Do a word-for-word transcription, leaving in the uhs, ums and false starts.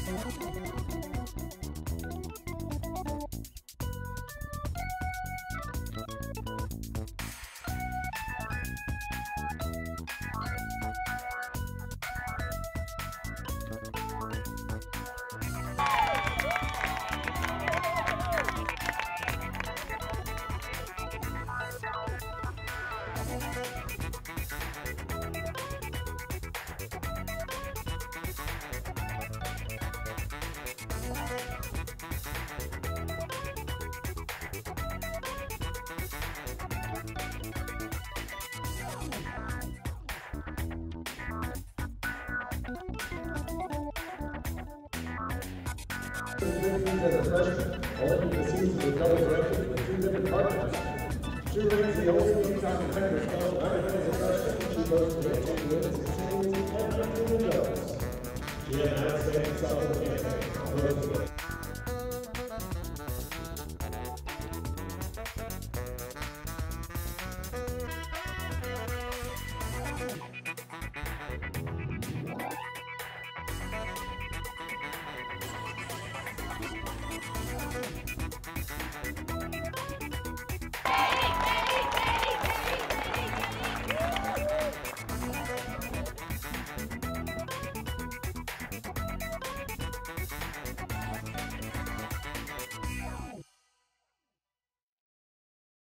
As a freshman, all of the seasons were double-directed with two different partners. She remains the only two-time defender still ever as a freshman. She boasted eighteen wins and sixteen and fifteen goals. She had an outstanding sophomore campaign.